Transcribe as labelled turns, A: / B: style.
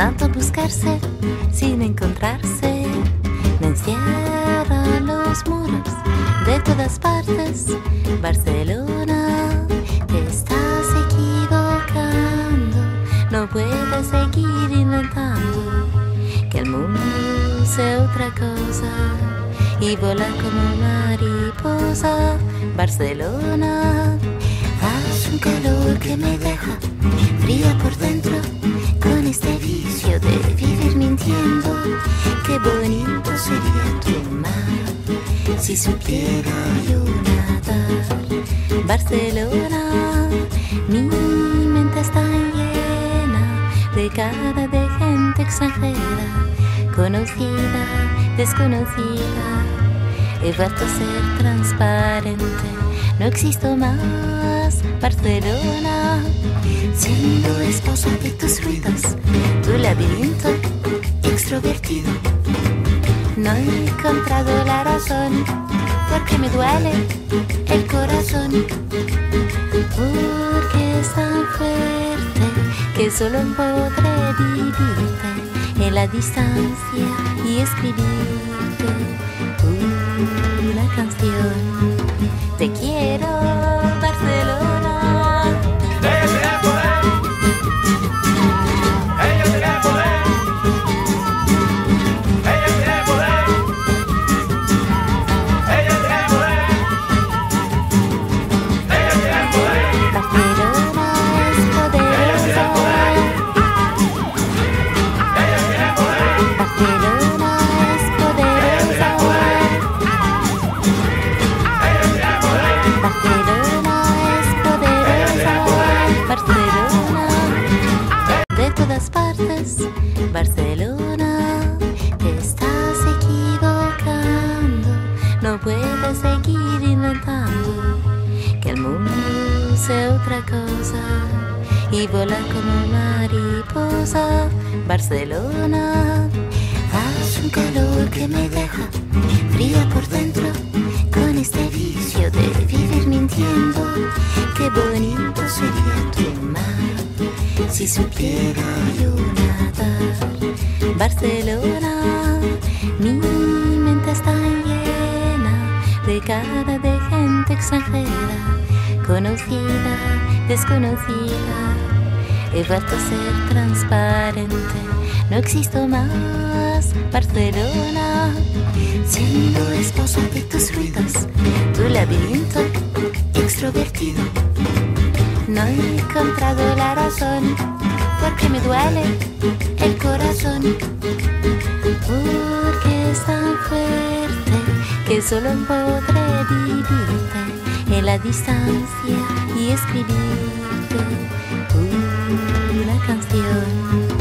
A: tanto buscarse sin encontrarse. Me encierran los muros de todas partes. Barcelona, te estás equivocando. No puedes seguir inventando que el mundo sea otra cosa y volar como mariposa. Barcelona, hace un calor que me deja fría por dentro, con este vicio de vivir mintiendo. Qué bonito sería tu mar si supiera yo nadar. Barcelona, mi mente está llena de cara de gente extranjera, conocida, desconocida. He vuelto a ser transparente, no existo más. Barcelona, siendo esposa de tus ruidos, tu laberinto extrovertido. No he encontrado la razón, porque me duele el corazón, porque es tan fuerte que solo podré vivirte en la distancia y escribirte una canción. Te quiero, Barcelona.
B: Ella tiene poder. Ella tiene poder. Ella tiene poder. Ella tiene poder. Ella tiene poder.
A: Barcelona es poderosa.
B: Ella tiene poder.
A: Barcelona es poderosa. Barcelona es poderosa. Barcelona, de todas partes. Barcelona, te estás equivocando. No puedes seguir inventando que el mundo sea otra cosa y volar como mariposa. Barcelona, hace un calor que me deja fría por dentro, con este vicio de vivir mintiendo. Qué bonito sería tu mar si supiera yo nadar. Barcelona, mi mente está llena de cara de gente extranjera, conocida, desconocida. He vuelto a ser transparente, no existo más. Barcelona, siendo esposa de tus ruidos, tu laberinto extrovertido. No he encontrado la razón, porque me duele el corazón, porque es tan fuerte que solo podré vivirte en la distancia y escribirte una canción.